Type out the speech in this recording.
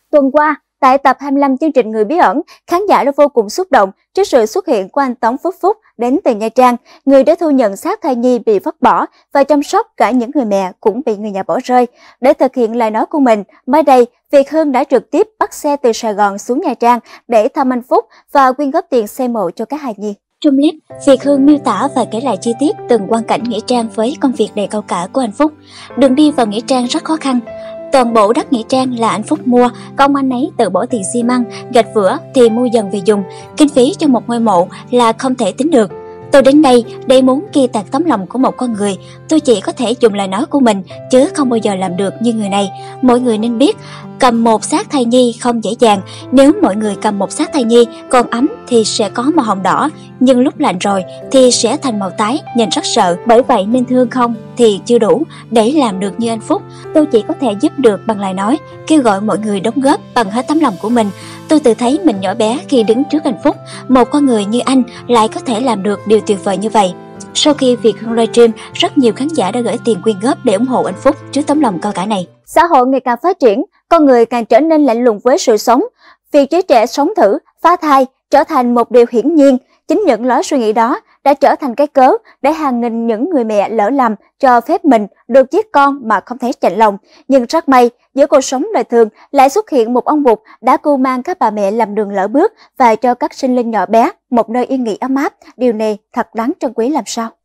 Tuần qua, tại tập 25 chương trình Người Bí ẩn, khán giả đã vô cùng xúc động trước sự xuất hiện của anh Tống Phước Phúc đến từ Nha Trang, người đã thu nhận xác thai nhi bị vứt bỏ và chăm sóc cả những người mẹ cũng bị người nhà bỏ rơi. Để thực hiện lời nói của mình, mới đây, Việt Hương đã trực tiếp bắt xe từ Sài Gòn xuống Nha Trang để thăm anh Phúc và quyên góp tiền xây mộ cho các hài nhi. Trong clip, Việt Hương miêu tả và kể lại chi tiết từng quang cảnh nghĩa trang với công việc đầy cao cả của anh Phúc. Đường đi vào nghĩa trang rất khó khăn. Toàn bộ đất nghĩa trang là anh Phúc mua, còn anh ấy tự bỏ tiền xi măng, gạch vữa thì mua dần về dùng. Kinh phí cho một ngôi mộ là không thể tính được. Tôi đến đây để muốn ghi tạc tấm lòng của một con người. Tôi chỉ có thể dùng lời nói của mình chứ không bao giờ làm được như người này. Mọi người nên biết, cầm một xác thai nhi không dễ dàng. Nếu mọi người cầm một xác thai nhi còn ấm thì sẽ có màu hồng đỏ, nhưng lúc lạnh rồi thì sẽ thành màu tái, nhìn rất sợ. Bởi vậy nên thương không thì chưa đủ để làm được như anh Phúc. Tôi chỉ có thể giúp được bằng lời nói, kêu gọi mọi người đóng góp bằng hết tấm lòng của mình. Tôi tự thấy mình nhỏ bé khi đứng trước anh Phúc. Một con người như anh lại có thể làm được điều tuyệt vời như vậy. Sau khi Việt Hương livestream, rất nhiều khán giả đã gửi tiền quyên góp để ủng hộ anh Phúc trước tấm lòng cao cả này. Xã hội ngày càng phát triển, con người càng trở nên lạnh lùng với sự sống. Việc giới trẻ sống thử, phá thai trở thành một điều hiển nhiên. Chính những lối suy nghĩ đó đã trở thành cái cớ để hàng nghìn những người mẹ lỡ lầm cho phép mình được giết con mà không thấy chạnh lòng. Nhưng rất may, giữa cuộc sống đời thường lại xuất hiện một ông Bụt đã cưu mang các bà mẹ làm đường lỡ bước và cho các sinh linh nhỏ bé một nơi yên nghỉ ấm áp. Điều này thật đáng trân quý làm sao.